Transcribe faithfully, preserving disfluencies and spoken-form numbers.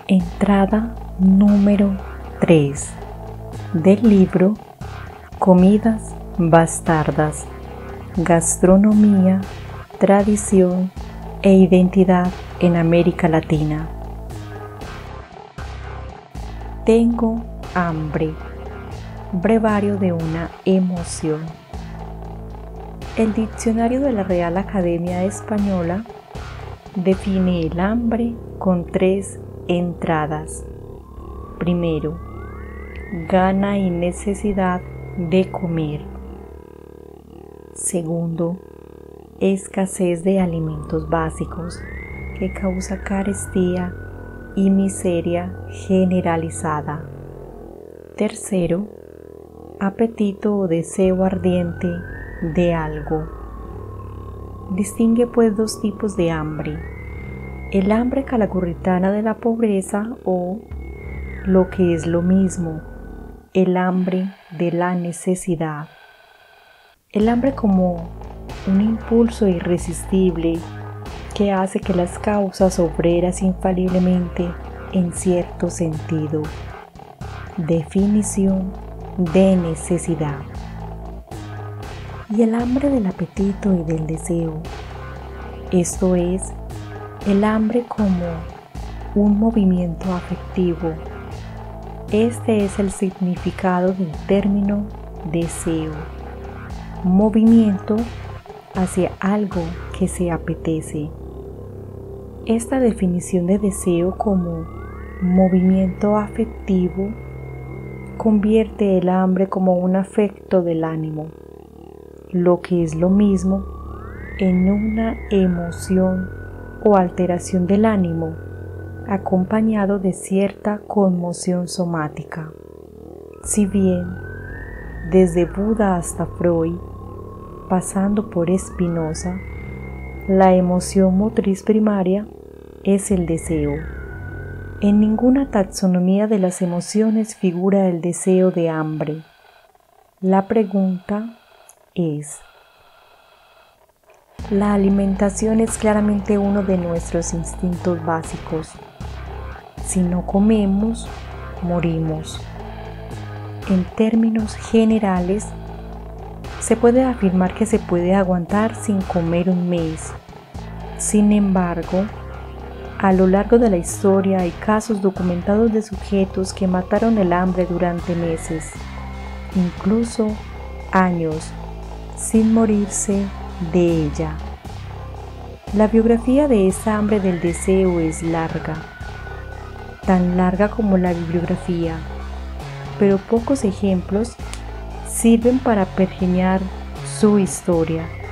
Entrada número tres del libro Comidas bastardas, gastronomía, tradición e identidad en América Latina. Tengo hambre. Brevario de una emoción. El diccionario de la Real Academia Española define el hambre con tres entradas. Primero, gana y necesidad de comer. Segundo, escasez de alimentos básicos que causa carestía y miseria generalizada. Tercero, apetito o deseo ardiente de algo. Distingue pues dos tipos de hambre: el hambre calacurritana de la pobreza o, lo que es lo mismo, el hambre de la necesidad. El hambre como un impulso irresistible que hace que las causas obreras infaliblemente en cierto sentido. Definición de necesidad. Y el hambre del apetito y del deseo, esto es, el hambre como un movimiento afectivo. Este es el significado del término deseo, movimiento hacia algo que se apetece. Esta definición de deseo como movimiento afectivo convierte el hambre como un afecto del ánimo, lo que es lo mismo, en una emoción o alteración del ánimo, acompañado de cierta conmoción somática. Si bien, desde Buda hasta Freud, pasando por Spinoza, la emoción motriz primaria es el deseo. En ninguna taxonomía de las emociones figura el deseo de hambre. La pregunta es: la alimentación es claramente uno de nuestros instintos básicos. Si no comemos, morimos. En términos generales, se puede afirmar que se puede aguantar sin comer un mes. Sin embargo, a lo largo de la historia hay casos documentados de sujetos que mataron el hambre durante meses, incluso años, sin morirse de ella. La biografía de esa hambre del deseo es larga, tan larga como la bibliografía, pero pocos ejemplos sirven para pergeñar su historia.